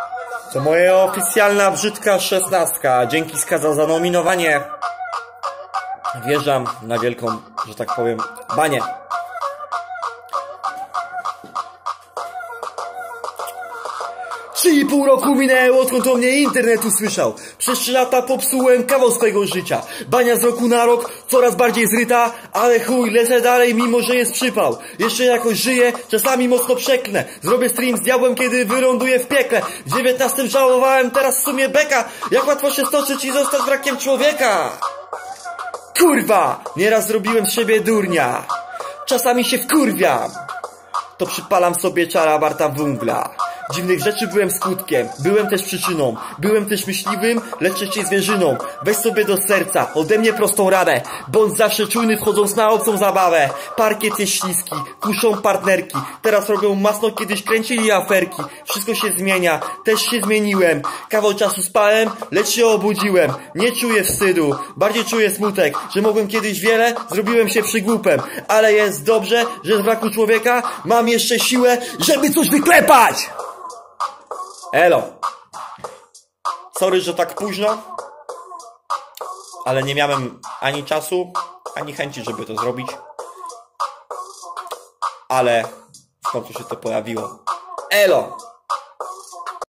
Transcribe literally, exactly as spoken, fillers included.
To moja oficjalna brzydka szesnastka. Dzięki Skadza za nominowanie. Wjeżdżam na wielką, że tak powiem, banię. Trzy i pół roku minęło, odkąd o mnie internet usłyszał. Przez trzy lata popsułem kawał swojego życia. Bania z roku na rok, coraz bardziej zryta, ale chuj, lecę dalej, mimo że jest przypał. Jeszcze jakoś żyję, czasami mocno przeklnę. Zrobię stream z diabłem, kiedy wyląduję w piekle. W dziewiętnastym żałowałem, teraz w sumie beka. Jak łatwo się stoczyć i zostać wrakiem człowieka. Kurwa, nieraz zrobiłem z siebie durnia. Czasami się wkurwiam. To przypalam sobie czara Barta Wungla. Dziwnych rzeczy byłem skutkiem, byłem też przyczyną. Byłem też myśliwym, lecz wcześniej zwierzyną. Weź sobie do serca, ode mnie prostą radę. Bądź zawsze czujny, wchodząc na obcą zabawę. Parkiet jest śliski, kuszą partnerki. Teraz robią masno, kiedyś kręcili aferki. Wszystko się zmienia, też się zmieniłem. Kawał czasu spałem, lecz się obudziłem. Nie czuję wstydu, bardziej czuję smutek, że mogłem kiedyś wiele, zrobiłem się przygłupem. Ale jest dobrze, że z braku człowieka mam jeszcze siłę, żeby coś wyklepać! Elo. Sorry, że tak późno, ale nie miałem ani czasu, ani chęci, żeby to zrobić. Ale w końcu się to pojawiło. Elo.